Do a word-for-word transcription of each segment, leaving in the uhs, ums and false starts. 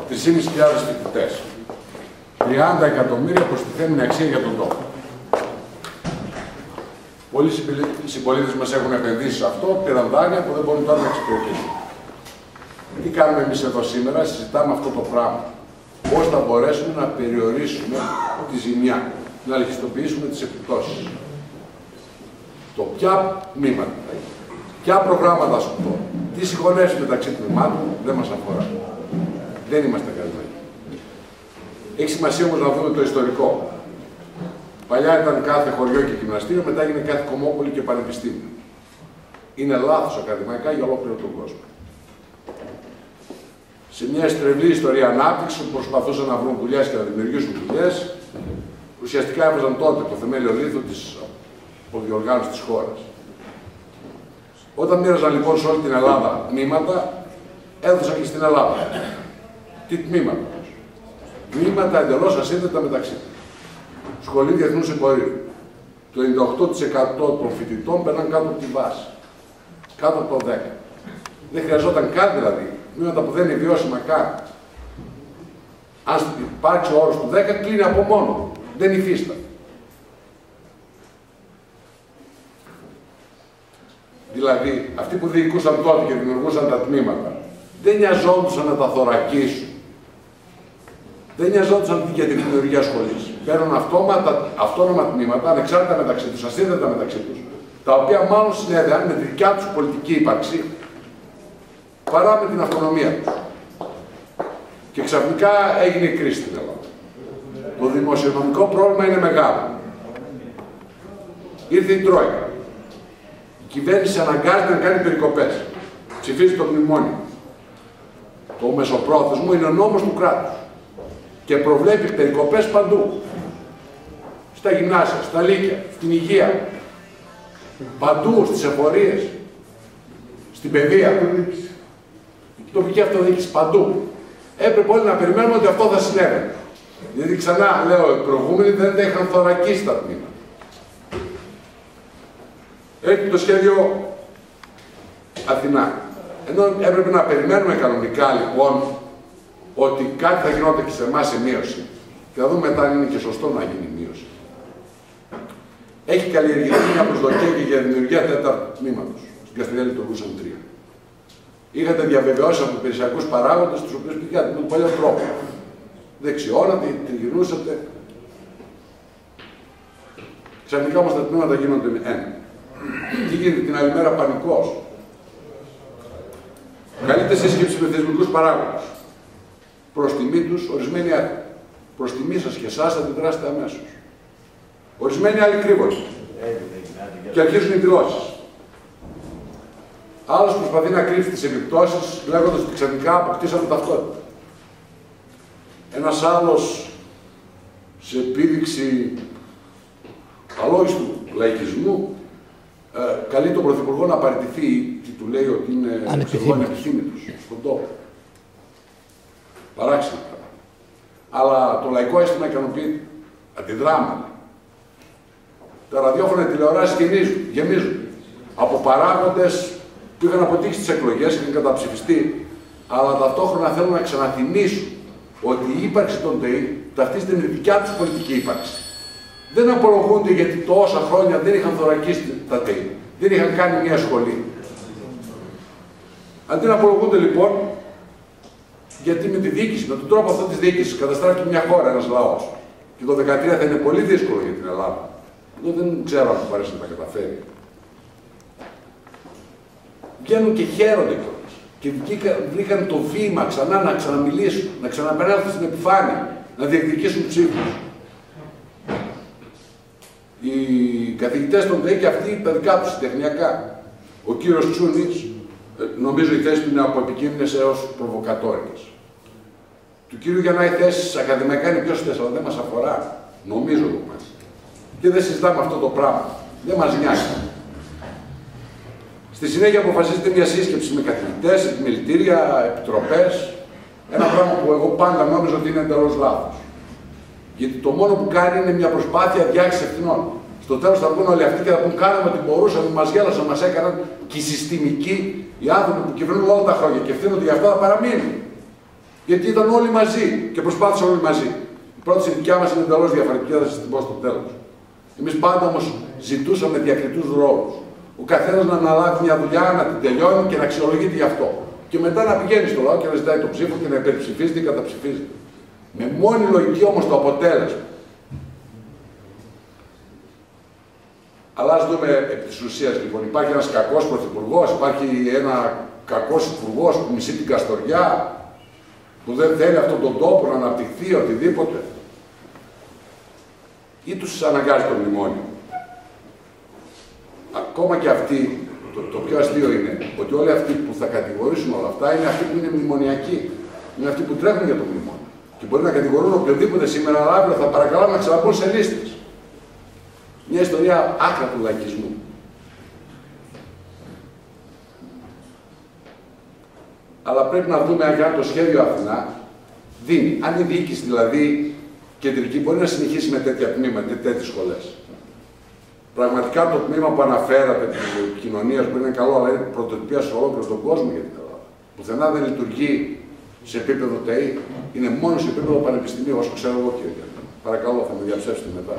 τρεις χιλιάδες πεντακόσιους φοιτητές. τριάντα εκατομμύρια προστιθέμενη αξία για τον τόπο. Πολλοί συμπολίτες μας έχουν επενδύσει σε αυτό, πήραν δάνεια που δεν μπορούν τώρα να εξυπηρετήσουν. Τι κάνουμε εμείς εδώ σήμερα, συζητάμε αυτό το πράγμα. Πώς θα μπορέσουμε να περιορίσουμε τη ζημιά, να ελαχιστοποιήσουμε τις επιπτώσεις. Το ποια τμήματα, ποια προγράμματα σου πω, τι συγχωνεύσεις μεταξύ τμήματων δεν μας αφορά. Δεν είμαστε καλυμμένοι. Έχει σημασία όμως να δούμε το ιστορικό. Παλιά ήταν κάθε χωριό και γυμναστήριο, μετά έγινε κάθε κομμόπολη και πανεπιστήμιο. Είναι λάθος ακαδημαϊκά για ολόκληρο τον κόσμο. Σε μια στρεβλή ιστορία ανάπτυξη που προσπαθούσαν να βρουν δουλειές και να δημιουργήσουν δουλειές, ουσιαστικά έβαζαν τότε το θεμέλιο λίθο της αποδιοργάνωσης της χώρας. Όταν μοίραζαν λοιπόν σε όλη την Ελλάδα τμήματα, έδωσαν και στην Ελλάδα. Τι τμήματα? Τμήματα εντελώς ασύνδετα μεταξύ τους. Σχολή Διεθνούς Εμπορίου. Το ενενήντα οκτώ τοις εκατό των φοιτητών περνάνε κάτω από τη βάση. Κάτω από το δέκα. Δεν χρειαζόταν καν δηλαδή. Τμήματα που δεν είναι βιώσιμα καν. Αν υπάρξει ο όρος του δέκα, κλείνει από μόνο. Δεν υφίσταται. Δηλαδή, αυτοί που διοικούσαν τότε και δημιουργούσαν τα τμήματα, δεν νοιαζόντουσαν να τα θωρακίσουν. Δεν νοιαζόντουσαν για τη δημιουργία σχολής. Παίρνουν αυτόματα, αυτόνομα τμήματα, ανεξάρτητα μεταξύ τους, ασύνδετα μεταξύ τους, τα οποία μάλλον συνέδεαν με τη δικιά τους πολιτική ύπαρξη, παρά με την αυτονομία τους. Και ξαφνικά έγινε η κρίση στην Ελλάδα. Το δημοσιονομικό πρόβλημα είναι μεγάλο. Ήρθε η Τρόικα. Η κυβέρνηση αναγκάζεται να κάνει περικοπές. Ψηφίζει το μνημόνιο. Το μεσοπρόθεσμο είναι ο νόμος του κράτους. Και προβλέπει περικοπές παντού. Στα γυμνάσια, στα λύκεια, στην υγεία. Παντού, στις εφορίες. Στην παιδεία. Στην τοπική αυτοδιοίκηση, παντού. Έπρεπε όλοι να περιμένουμε ότι αυτό θα συνέβαινε. Γιατί ξανά λέω, οι προηγούμενοι δεν τα είχαν θωρακίσει τα τμήματα. Έχει το σχέδιο Αθηνά. Ενώ έπρεπε να περιμένουμε κανονικά λοιπόν ότι κάτι θα γινόταν και σε εμάς σε μείωση. Και θα δούμε μετά αν είναι και σωστό να γίνει μείωση. Έχει καλλιεργηθεί μια προσδοκία και για δημιουργία τέταρτου τμήματος. Στην Καστοριά λειτουργούσαν τρία. Είχατε διαβεβαιώσει από υπηρεσιακούς παράγοντες, τους οποίους πήγατε με τον παλιό τρόπο. Δεξιώνατε, τριγυρνούσατε. Ξαφνικά όμως τα τμήματα γίνονται με ένα. Τι γίνεται την άλλη μέρα? Πανικός. Καλείται σύσκεψη με θεσμικούς παράγοντες. Προς τιμή τους, ορισμένοι άλλοι. Προς τιμή σας και εσάς αντιδράσετε αμέσως. Ορισμένοι άλλοι κρύβονται. Και αρχίζουν οι δηλώσεις. Άλλος προσπαθεί να κρύψει τις επιπτώσεις, λέγοντας ότι ξαφνικά αποκτήσαμε ταυτότητα. Ένας άλλος, σε επίδειξη αλόγιστου λαϊκισμού, ε, καλεί τον Πρωθυπουργό να παραιτηθεί και του λέει ότι είναι ανεπιθύμητος στον τόπο. Παράξενο. Αλλά το λαϊκό αίσθημα ικανοποιείται. Αντιδράμε. Τα ραδιόφωνα τηλεοράσεις γεννίζουν, γεμίζουν. Από παράγοντες που είχαν αποτύχει στις εκλογές, είχαν καταψηφιστεί, αλλά ταυτόχρονα θέλουν να ξαναθυμίσουν ότι η ύπαρξη των ΤΕΗ ταυτίζεται με τη δικιά τους πολιτική ύπαρξη. Δεν απολογούνται γιατί τόσα χρόνια δεν είχαν θωρακίσει τα ΤΕΗ, δεν είχαν κάνει μια σχολή. Αντί να απολογούνται λοιπόν, γιατί με τη διοίκηση, με τον τρόπο αυτό της διοίκησης, καταστράφηκε μια χώρα, ένας λαός. Και το δύο χιλιάδες δεκατρία θα είναι πολύ δύσκολο για την Ελλάδα. Εγώ δεν ξέρω αν θα μπορέσει να τα καταφέρει. Βγαίνουν και χαίρονται κιόλας. Και βρήκαν το βήμα ξανά να ξαναμιλήσουν, να ξαναπεράσουν στην επιφάνεια, να διεκδικήσουν ψήφους. Οι καθηγητές των ΤΕΗ και αυτοί τα δικά τους τεχνιακά. Ο κύριος Τσούνης, νομίζω η θέση του είναι από επικίνδυνες έως προβοκατόρικες. Του κύριου Γιαννά οι θέσεις ακαδημαϊκά είναι πιο σωστές, αλλά δεν μας αφορά. Νομίζω το μας. Και δεν συζητάμε αυτό το πράγμα. Δεν μας νοιάζει. Στη συνέχεια αποφασίζεται μια σύσκεψη με καθηγητές, επιμελητήρια, επιτροπές. Ένα πράγμα που εγώ πάντα νόμιζα ότι είναι εντελώς λάθος. Γιατί το μόνο που κάνει είναι μια προσπάθεια διάχυσης ευθυνών. Στο τέλος θα βγουν όλοι αυτοί και θα πούν: κάναμε ό,τι μπορούσαμε, μας γέλασαν, μας έκαναν, και οι συστημικοί, οι άνθρωποι που κυβερνούν όλα τα χρόνια και ευθύνονται για αυτά θα παραμείνουν. Γιατί ήταν όλοι μαζί και προσπάθησαν όλοι μαζί. Η πρόταση δικιά μας είναι εντελώς διαφορετική, θα σας την πω στο τέλος. Εμείς πάντα όμως ζητούσαμε διακριτούς ρόλους. Ο καθένας να αναλάβει μια δουλειά, να την τελειώνει και να αξιολογείται γι' αυτό. Και μετά να πηγαίνει στο λαό και να ζητάει το ψήφο και να υπερψηφίζεται ή καταψηφίζεται. Με μόνη λογική όμως το αποτέλεσμα. Αλλά ας δούμε επί της ουσίας λοιπόν. Υπάρχει ένας κακός πρωθυπουργός, υπάρχει ένα κακός υπουργός που μισεί την Καστοριά, που δεν θέλει αυτόν τον τόπο να αναπτυχθεί οτιδήποτε. Ή τους αναγκάζει το μνημόνιο. Ακόμα και αυτοί, το, το πιο αστείο είναι ότι όλοι αυτοί που θα κατηγορήσουν όλα αυτά είναι αυτοί που είναι μνημονιακοί. Είναι αυτοί που τρέχουν για το μνημόνιο. Και μπορεί να κατηγορούν οποιοδήποτε σήμερα, αλλά αύριο θα παρακαλάμε να ξαναπούν σε λίστες. Μια ιστορία άκρα του λαϊκισμού. Αλλά πρέπει να δούμε αν το σχέδιο Αθηνά δίνει. Αν η διοίκηση δηλαδή κεντρική μπορεί να συνεχίσει με τέτοια τμήματα, με τέτοιες σχολές. Πραγματικά το τμήμα που αναφέρατε τη επικοινωνία μπορεί να είναι καλό, αλλά είναι πρωτοτυπία σε ολόκληρο τον κόσμο για την Ελλάδα. Πουθενά δεν λειτουργεί σε επίπεδο ΤΕΙ, είναι μόνο σε επίπεδο πανεπιστημίου, όσο ξέρω εγώ, κύριε. Παρακαλώ, θα με διαψεύσετε μετά.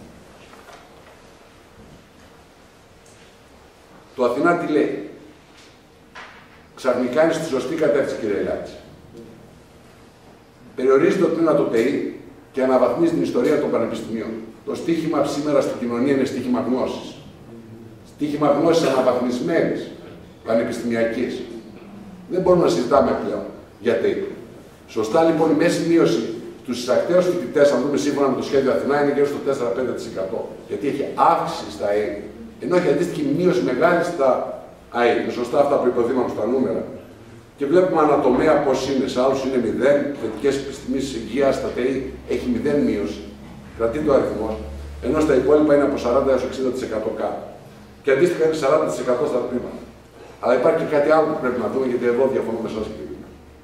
Το Αθηνά τι λέει. Ξαφνικά είναι στη σωστή κατεύθυνση, κύριε Ηλιάκη. Περιορίζει το τμήμα το ΤΕΙ και αναβαθμίζει την ιστορία των πανεπιστημίων. Το στίχημα σήμερα στην κοινωνία είναι στίχημα γνώσης. Στίχημα γνώσης αναβαθμισμένης, πανεπιστημιακής. Δεν μπορούμε να συζητάμε πλέον για ΤΕΙ. Σωστά λοιπόν η μέση μείωση στους εισακταίους φοιτητές, αν δούμε σύμφωνα με το σχέδιο Αθηνά, είναι γύρω στο τέσσερα με πέντε τοις εκατό. Γιατί έχει αύξηση στα ΑΕ. Ενώ έχει αντίστοιχη μείωση μεγάλη στα ΑΕ. Είναι σωστά αυτά που υποδείγματο στα νούμερα. Και βλέπουμε ανατομέα πώς είναι. Σε άλλους είναι μηδέν. Θετικές επιστήμες υγείας στα ΤΕΙ έχει μηδέν μείωση. Κρατεί το αριθμό. Ενώ στα υπόλοιπα είναι από σαράντα έως εξήντα τοις εκατό κάτω. Και αντίστοιχα είναι σαράντα τοις εκατό στα τμήματα. Αλλά υπάρχει και κάτι άλλο που πρέπει να δούμε, γιατί εδώ διαφωνώ με εσάς, κύριε.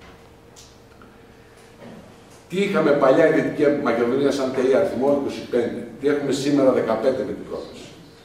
Τι είχαμε παλιά η Δυτική Μακεδονία σαν ΤΕΙ αριθμό είκοσι πέντε, τι έχουμε σήμερα δεκαπέντε με την πρόταση.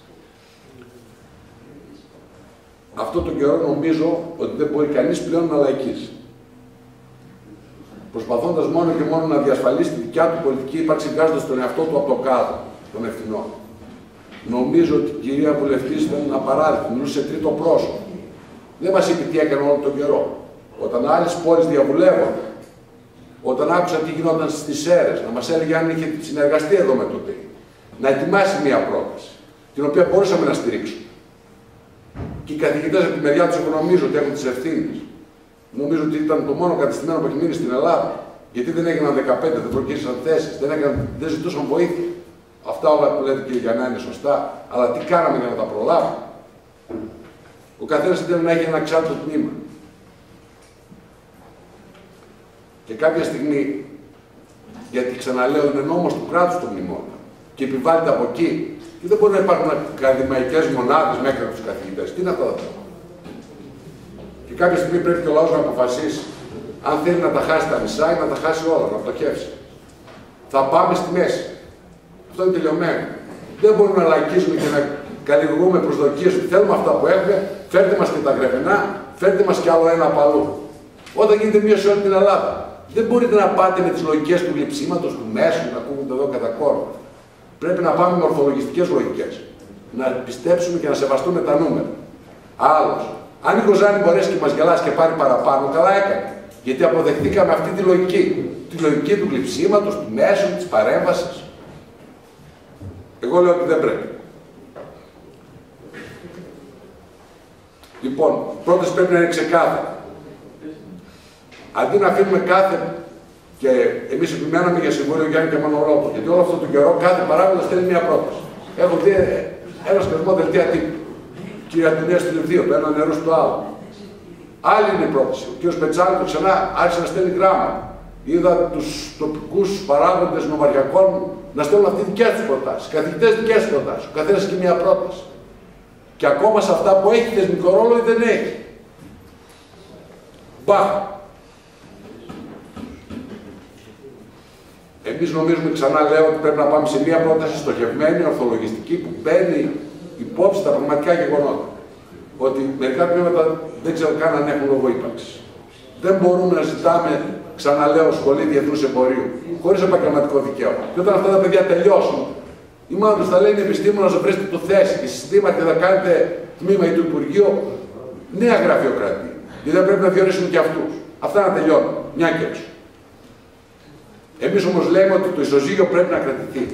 Αυτό τον καιρό νομίζω ότι δεν μπορεί κανείς πλέον να λαϊκίσει. Προσπαθώντας μόνο και μόνο να διασφαλίσει τη δικιά του πολιτική ύπαρξη, βγάζοντας τον εαυτό του από το κάδρο των ευθυνών. Νομίζω ότι η κυρία Βουλευτής ήταν απαράδεκτη, μιλούσε σε τρίτο πρόσωπο. Δεν μας είπε τι έκανε όλο τον καιρό. Όταν άλλες πόλεις διαβουλεύονται, όταν άκουσα τι γινόταν στις Σέρρες, να μας έλεγε αν είχε συνεργαστεί εδώ με το ΤΕΙ, να ετοιμάσει μια πρόταση, την οποία μπορούσαμε να στηρίξουμε. Και οι καθηγητές από τη μεριά τους νομίζω ότι έχουν τις ευθύνες. Νομίζω ότι ήταν το μόνο κατεστημένο που έχει μείνει στην Ελλάδα. Γιατί δεν έγιναν δεκαπέντε, δεν προκύρισαν θέσεις, δεν, δεν ζητούσαν βοήθεια. Αυτά όλα που λέτε κύριε Γιαννά είναι σωστά, αλλά τι κάναμε για να τα προλάβουμε. Ο καθένας ήθελε να έχει ένα εξάρτητο τμήμα. Και κάποια στιγμή, γιατί ξαναλέω είναι νόμος του κράτους το μνημόνιο και επιβάλλεται από εκεί, και δεν μπορεί να υπάρχουν ακαδημαϊκές μονάδες μέχρι από τους καθηγητές. Τι είναι αυτά τα πράγματα. Και κάποια στιγμή πρέπει και ο λαός να αποφασίσει αν θέλει να τα χάσει τα μισά ή να τα χάσει όλα, να πτωχεύσει. Θα πάμε στη μέση. Αυτό είναι τελειωμένο. Δεν μπορούμε να λαϊκίζουμε και να καλλιεργούμε προσδοκίες ότι θέλουμε αυτά που έχουμε, φέρτε μας και τα γρεβενά, φέρτε μας κι άλλο ένα από αλλού. Όταν γίνεται μία σε όλη την Ελλάδα, δεν μπορείτε να πάτε με τις λογικές του γλυψίματος, του μέσου, να ακούγονται εδώ κατά κόρμα. Πρέπει να πάμε με ορθολογιστικές λογικές. Να πιστέψουμε και να σεβαστούμε τα νούμερα. Άλλος. Αν η Κοζάνη μπορέσει και μας γελάσει και πάρει παραπάνω, καλά έκανε. Γιατί αποδεχτήκαμε αυτή τη λογική. Τη λογική του γλυψίματος, του μέσου, της παρέμβασης. Εγώ λέω ότι δεν πρέπει. Λοιπόν, πρώτος πρέπει να είναι ξεκάθαρο. Αντί να αφήνουμε κάθε. Και εμείς επιμέναμε για συμβόλαιο Γιάννη και Μανολόπουλο. Γιατί όλο αυτό το καιρό κάθε παράγοντα στέλνει μια πρόταση. Έχω δει ένα σκασμό δελτία τύπου. Κύριε Αντωνία στη Λευδία, το ένα νερό στο άλλο. Άλλη είναι η πρόταση. Ο κ. Πετσάνικο ξανά άρχισε να στέλνει γράμμα. Είδα τους τοπικούς παράγοντες νομαρχιακών να στέλνουν αυτοί δικές τους προτάσεις. Καθηγητές δικές τους προτάσεις. Ο καθένας έχει μια πρόταση. Και ακόμα σε αυτά που έχει θεσμικό ρόλο ή δεν έχει. Μπαχ. Εμείς νομίζουμε, ξανά λέω, ότι πρέπει να πάμε σε μια πρόταση στοχευμένη, ορθολογιστική, που παίρνει υπόψη τα πραγματικά γεγονότα. Ότι μερικά τμήματα δεν ξέρω καν αν έχουν λόγο ύπαρξη. Δεν μπορούμε να ζητάμε ξαναλέω, σχολή διεθνούς εμπορίου, χωρίς επαγγελματικό δικαίωμα. Και όταν αυτά τα παιδιά τελειώσουν, ή μάλλον τους θα λέει επιστήμονας να βρείτε το θέση και συστήματα και θα κάνετε τμήμα ή του Υπουργείου, νέα γραφειοκρατία. Γιατί δεν πρέπει να διορίσουν και αυτούς. Αυτά να τελειώνουν, μια και έξω. Εμείς όμως λέμε ότι το ισοζύγιο πρέπει να κρατηθεί.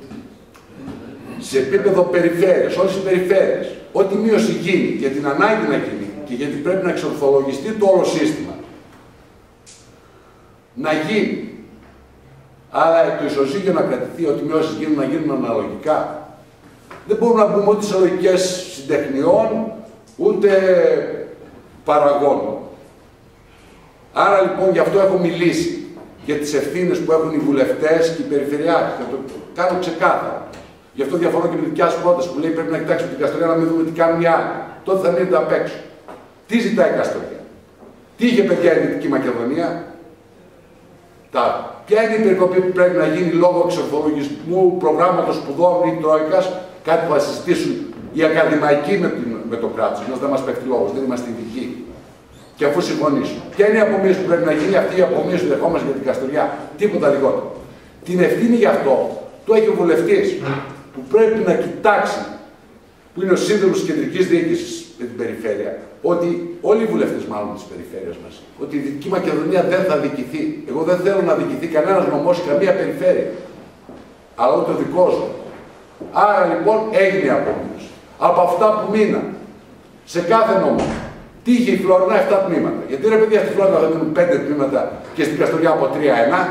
Σε επίπεδο περιφέρειας, όλες οι περιφέρειες, ό,τι μείωση γίνει για την ανάγκη να γίνει και γιατί πρέπει να εξορθολογιστεί το όλο σύστημα, να γίνει. Άρα το ισοζύγιο να κρατηθεί, ό,τι μειώσεις γίνουν να γίνουν αναλογικά. Δεν μπορούμε να πούμε ότι σε λογικές συντεχνιών, ούτε παραγόντων. Άρα λοιπόν γι' αυτό έχω μιλήσει για τις ευθύνες που έχουν οι βουλευτές και οι περιφερειάρχες. Θα το κάνω ξεκάθαρα. Γι' αυτό διαφωνώ και με τη δικιά σου πρόταση που λέει πρέπει να κοιτάξουμε την Καστοριά να μην δούμε τι κάνουν οι άλλοι. Τότε θα μείνετε απ' έξω. Τι ζητάει η Καστοριά? Τι είχε παιδιά η Δυτική Μακεδονία? Τα. Ποια είναι η περικοπή που πρέπει να γίνει λόγω εξορθολογισμού προγράμματος σπουδών ή Τρόικας, κάτι που θα συζητήσουν οι ακαδημαϊκοί με, με το κράτος. Εμείς δεν μας πέφτει λόγος, δεν είμαστε ειδικοί. Και αφού συμφωνήσουν. Ποια είναι η απομείωση που πρέπει να γίνει? Αυτή η απομείωση που δεχόμαστε για την Καστοριά. Τίποτα λιγότερο. Την ευθύνη γι' αυτό το έχει ο βουλευτής που πρέπει να κοιτάξει, που είναι ο σύνδεσμος της κεντρικής διοίκησης με την περιφέρεια, ότι όλοι οι βουλευτές μάλλον της περιφέρειας μας, ότι η Δυτική Μακεδονία δεν θα διοικηθεί. Εγώ δεν θέλω να διοικηθεί κανένας νομός ή καμία περιφέρεια. Αλλά ούτε ο δικός μου. Άρα λοιπόν έγινε η απομείωση. Από αυτά που μείναν σε κάθε νόμο. Τι είχε η Φλόρινα? επτά τμήματα. Γιατί ρε παιδιά στη Φλόρινα δεν μείνουν πέντε τμήματα και στην Καστοριά από τρία ένα.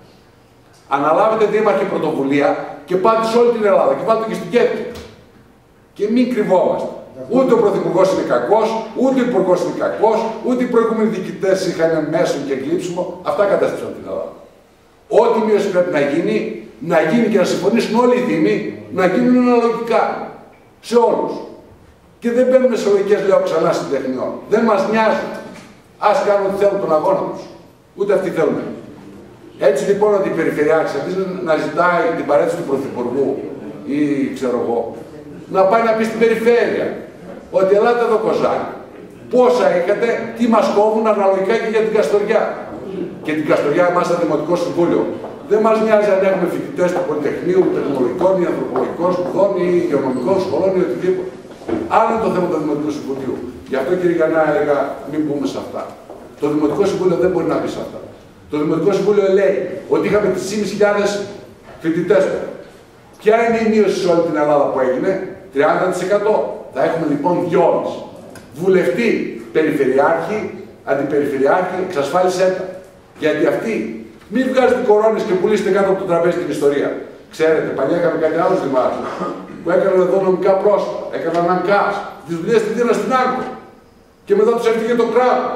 Αναλάβετε δήμαρχη πρωτοβουλία και πάτε σε όλη την Ελλάδα και πάτε και στην Κέρκυρα. Και μην κρυβόμαστε. Ούτε ο Πρωθυπουργός είναι κακός, ούτε ο Υπουργός είναι κακός, ούτε οι προηγούμενοι διοικητές είχαν μέσον και γλύψιμο. Αυτά κατέστρεψαν την Ελλάδα. Ό,τι μείωση πρέπει να γίνει, να γίνει και να συμφωνήσουν όλοι οι δήμοι, να γίνουν αναλογικά. Σε όλους. Και δεν μπαίνουμε σε λογικές, λέω ξανά, συντεχνιών. Δεν μας νοιάζουν. Ας κάνουν ό,τι θέλουν τον αγώνα τους. Ούτε αυτοί θέλουν. Έτσι λοιπόν ότι η Περιφερειάρχης αντί να ζητάει την παρέτηση του Πρωθυπουργού ή ξέρω εγώ, να πάει να πει στην Περιφέρεια ότι ελάτε εδώ κοζάκι. Πόσα είχατε, τι μας κόβουν αναλογικά και για την Καστοριά. Και την Καστοριά εμάς στο Δημοτικό Συμβούλιο. Δεν μας νοιάζει αν έχουμε φοιτητές του Πολυτεχνείου, τεχνολογικών ή ανθρωπολογικών σπουδών ή υγειονομικών σχολών ή οτιδήποτε. Άλλο είναι το θέμα του Δημοτικού Συμβουλίου. Γι' αυτό κύριε Γιαννά έλεγα μην μπούμε σε αυτά. Το Δημοτικό Συμβούλιο δεν μπορεί να μπει σε αυτά. Το Δημοτικό Συμβούλιο λέει ότι είχαμε τρεις χιλιάδες πεντακόσιους φοιτητές. Ποια είναι η μείωση σε όλη την Ελλάδα που έγινε? τριάντα τοις εκατό. Θα έχουμε λοιπόν δυόμιση. Βουλευτή, περιφερειάρχη, αντιπεριφερειάρχη, εξασφάλισέ τα. Γιατί αυτοί μην βγάζετε κορώνες και πουλήσετε κάτω από το τραπέζι την ιστορία. Ξέρετε, παλιά είχαμε κάτι άλλο δημάρχους που έκαναν εδώ νομικά πρόσωπα, έκαναν αγκάς, τις δουλειές τη δίναν στην άκρη. Και μετά τους έφυγε το κράτος.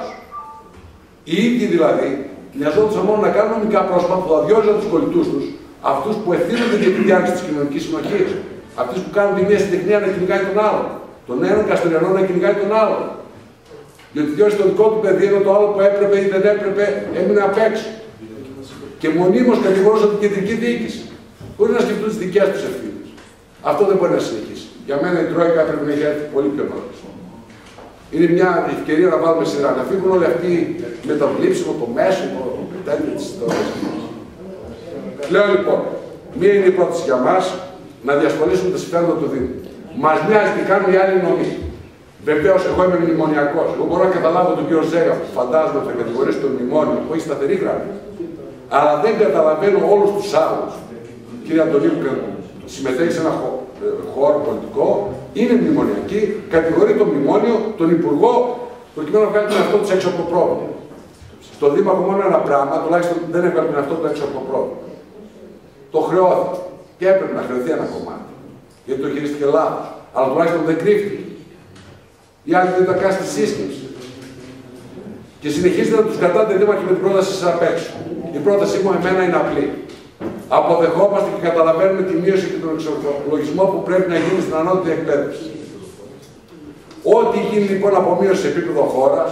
Οι ίδιοι δηλαδή νοιαζόντουσαν μόνο να κάνουν νομικά πρόσωπα που θα διόριζαν τους κολλητούς τους, αυτούς που ευθύνονται για τη διάρκεια της κοινωνικής συνοχής, αυτούς που κάνουν τη μία συντεχνία να κυνηγάει τον άλλον, τον έναν Καστοριανό να κυνηγάει τον άλλον. Διότι διόρισε το δικό του παιδί, ενώ το άλλο που έπρεπε ή δεν έπρεπε έμεινε απ' έξω. Και μονίμως κατηγορούσαν την κεντρική διοίκηση, χωρίς να σκεφτούν τις δικές τους ευθύνες. Αυτό δεν μπορεί να συνεχίσει. Για μένα η Τρόικα πρέπει να έχει έρθει πολύ πιο νωρίς. Είναι μια ευκαιρία να βάλουμε σειρά, να φύγουν όλοι αυτοί με το γλύψιμο, το μέσο, το τέτοιο της ιστορίας. Λέω λοιπόν, μία είναι η πρόταση για μας, να διασχολήσουμε τα συμφέροντα του Δήμου. Μας νοιάζει τι κάνουν οι άλλοι νομοί. Βεβαίως, εγώ είμαι μνημονιακός. Εγώ μπορώ να καταλάβω τον κύριο Ζέγα που φαντάζομαι ότι θα κατηγορήσει το μνημόνιο που έχει σταθερή γραμμή. Αλλά δεν καταλαβαίνω όλους τους άλλους. Κύριε Αντωνίου, που συμμετέχει σε ένα χώρο πολιτικό, είναι μνημονιακή, κατηγορεί το μνημόνιο, τον Υπουργό, προκειμένου να βγάλει τον εαυτό του έξω από το πρόβλημα. Στο Δήμαρχο μόνο ένα πράγμα, τουλάχιστον δεν έβγαλε τον εαυτό του έξω από το πρόβλημα. Το χρεώθηκε. Και έπρεπε να χρεωθεί ένα κομμάτι. Γιατί το χειρίστηκε λάθος. Αλλά τουλάχιστον δεν κρύφτηκε. Οι άλλοι δεν τα κάνουν στη σύσκεψη. Και συνεχίζετε να τους κρατάτε δήμαρχοι με την πρόταση σας απ' έξω. Η πρότασή μου εμένα είναι απλή. Αποδεχόμαστε και καταλαβαίνουμε τη μείωση και τον εξορθολογισμό που πρέπει να γίνει στην ανώτατη εκπαίδευση. Ό,τι γίνει λοιπόν από μείωση σε επίπεδο χώρας,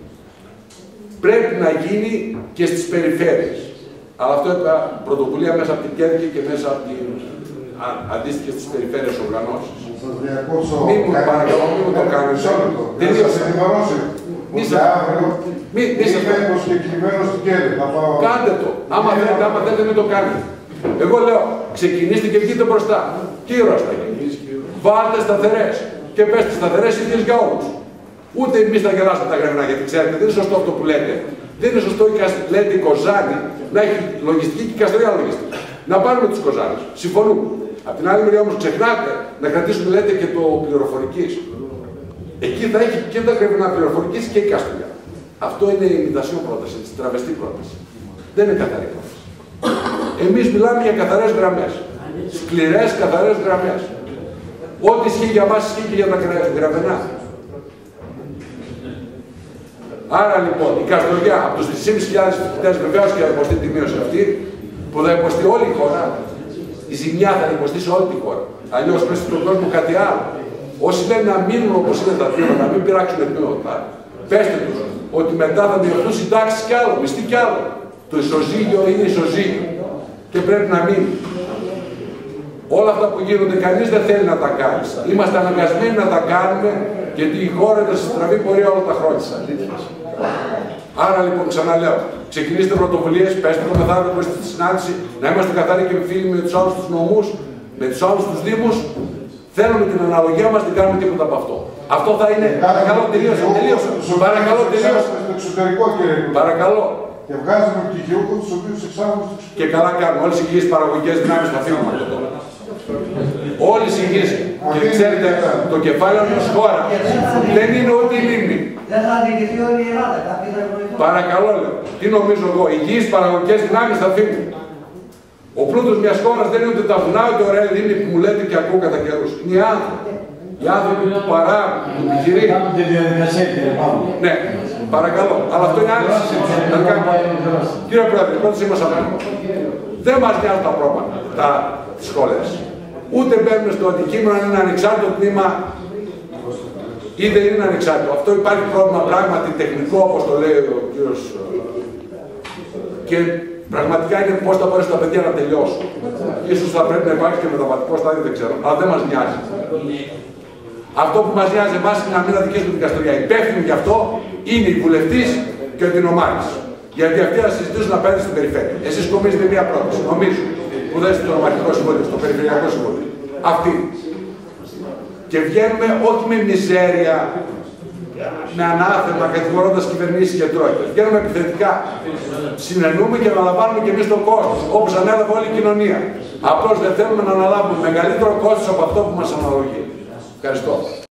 πρέπει να γίνει και στις περιφέρειες. Αλλά αυτό είναι πρωτοβουλία μέσα από την Κέρκυρα και μέσα από την αντίστοιχη στις περιφέρειες οργανώσεις. Σας διακόψω. Μην μου παρακαλώ, μην μου το κάνεις. Δεν σας ενημερώσω. Ότι αύριο είμαι προσκεκλημένο στην Κέλη. Κάντε το. Άμα θέλετε, άμα θέλετε, μην το κάνετε. Εγώ λέω, ξεκινήστε και βγείτε μπροστά. Κύρος θα γίνει. Βάλτε σταθερές. Και πέστε σταθερές ίδιες για όλους. Ούτε εμείς θα γελάσουμε τα γραβινά, γιατί ξέρετε, δεν είναι σωστό αυτό που λέτε. Δεν είναι σωστό η, λέτε, η Κοζάνη να έχει λογιστική και η Καστοριά λογιστική. Να πάρουμε τους Κοζάνες. Συμφωνούμε. Απ' την άλλη μεριά όμως ξεχνάτε να κρατήσουμε, λέτε, και το πληροφορικής. Εκεί θα έχει και τα γραβινά πληροφορικής και η Καστοριά. Αυτό είναι η ημιτασιόν πρόταση, η τραβεστή πρόταση. Δεν είναι καθαρή πρόταση. Εμείς μιλάμε για καθαρές γραμμές. Σκληρές καθαρές γραμμές. Ό,τι ισχύει για μας ισχύει και για τα γραβενά. Άρα λοιπόν η Καστοριά από τους τρεις χιλιάδες πεντακόσιους φοιτητές βεβαίως και θα υποστεί τη μείωση αυτή, που θα υποστεί όλη η χώρα, η ζημιά θα υποστεί σε όλη τη χώρα. Αλλιώς πες στον κόσμο κάτι άλλο. Όσοι λένε να μείνουν όπως είναι τα τμήματα, να μην πειράξουν τμήματα, πέστε τους ότι μετά θα μειωθούν συντάξεις κι άλλο, μισθοί κι άλλο. Το ισοζύγιο είναι ισοζύγιο και πρέπει να μείνει. Όλα αυτά που γίνονται κανείς δεν θέλει να τα κάνει. Είμαστε αναγκασμένοι να τα κάνουμε γιατί η χώρα είναι σε στραβή πορεία όλα τα χρόνια. Άρα λοιπόν ξαναλέω, ξεκινήστε πρωτοβουλίες, πέστε το μεθαύριο που είστε στη συνάντηση, να είμαστε καθαροί και φίλοι με τους άλλους τους νομούς, με τους άλλους τους δήμους. Θέλουμε την αναλογία μας, δεν κάνουμε τίποτα από αυτό. Αυτό θα είναι. Παρακαλώ, τελείωσα. Τελείωσα. Παρακαλώ, τελείωσα. Παρακαλώ. Και βγάζουμε πτυχιούχους τους οποίους εξάγουμε στο εξωτερικό. Και καλά κάνουμε. Όλες οι υγιείς παραγωγικές δυνάμεις θα φύγουν από το Όλες οι υγιείς. Και ξέρετε, το κεφάλαιο μιας χώρας δεν είναι ό,τι λύνει. Δεν θα διοικηθεί όλη η Ελλάδα. Παρακαλώ, λέω. Τι νομίζω εγώ, οι υγιείς παραγωγικές δυνάμεις θα φύγουν. Ο πλούτος μιας χώρας δεν είναι ούτε τα βουνά, ούτε ωραία λίμνη που μου λέτε και ακούω κατά καιρούς. Είναι οι άνθρωποι. Οι άνθρωποι που παράγουν, που επιχειρεί. Ναι, παρακαλώ. Αλλά αυτό είναι άλλη συζήτηση. Κύριε Πρόεδρε, πρώτος είμαστε από δεν μας νοιάζουν τα πρόγραμματα, τα σχολές. Ούτε μπαίνουμε στο αντικείμενο αν είναι ανεξάρτητο τμήμα ή δεν είναι ανεξάρτητο. Αυτό υπάρχει πρόβλημα πράγματι τεχνικό, όπως το λέει ο κύριος. Και πραγματικά είναι πώς θα μπορέσουν τα παιδιά να τελειώσουν. Ίσως θα πρέπει να υπάρχει και μεταβατικό στάδιο, δεν ξέρω. Αλλά δεν μας νοιάζει. Αυτό που μας νοιάζει εμάς είναι να μην αδικήσουμε την Καστοριά. Υπεύθυνοι γι' αυτό είναι η βουλευτής και ο Δινομάκης. Γιατί αυτοί θα συζητήσουν απέναντι στην περιφέρεια. Εσείς κομίζετε μία πρόταση, νομίζω, που δέσετε στο νομαρχικό συμβόλαιο, στο περιφερειακό συμβόλαιο. Αυτή. Και βγαίνουμε όχι με μιζέρια, με ανάθεμα, κατηγορώντας κυβερνήσεις και τρόικες. Βγαίνουμε επιθετικά. Συνεννούμε και αναλαμβάνουμε και εμείς τον κόστος, όπως ανέλαβε όλη η κοινωνία. Απλώς δεν θέλουμε να αναλάβουμε μεγαλύτερο κόστος από αυτό που μας αναλογεί. Ευχαριστώ.